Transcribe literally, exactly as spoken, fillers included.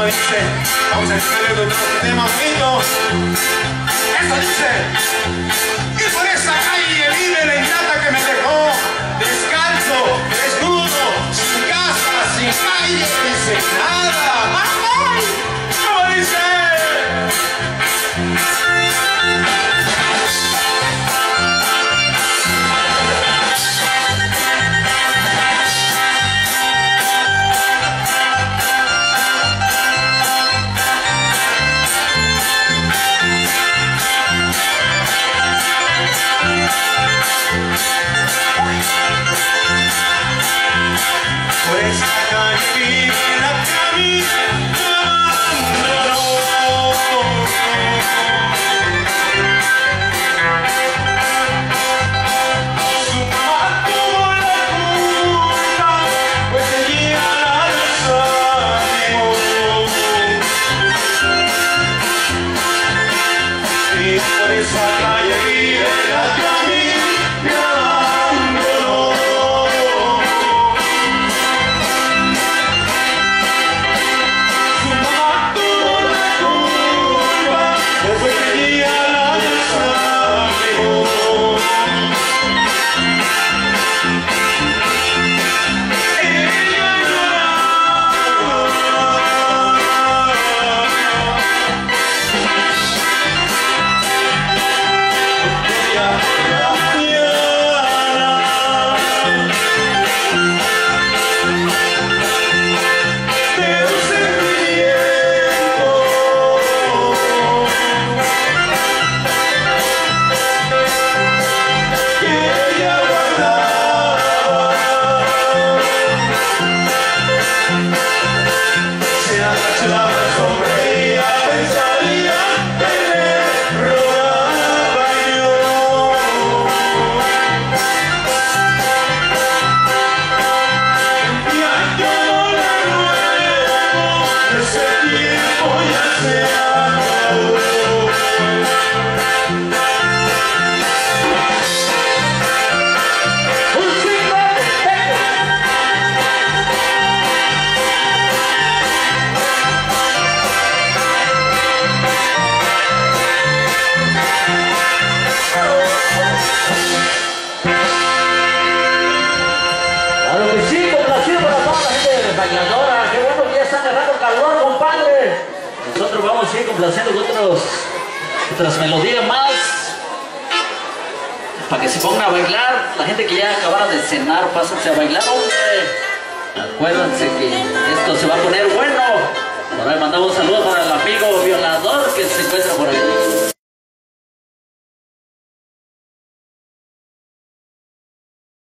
dice, vamos a escuchar otro tema bonito. Eso dice, y por esa calle vive la ingrata que me dejó, descalzo, desnudo, sin casa, sin calle, sin nada. ¡Ay! ¿Cómo dice? Por esa calle vive la camina su mamá tuvo la culpa, pues ella la desanimó. Y por esa calle vive la camina bailadora. Qué bueno que ya están agarrando calor, compadre. Nosotros vamos a ir complaciendo con otros, otras melodías más para que se pongan a bailar. La gente que ya acabara de cenar, pásense a bailar, hombre. Acuérdense que esto se va a poner bueno. Por ahí mandamos saludos para el amigo violador que se encuentra por ahí.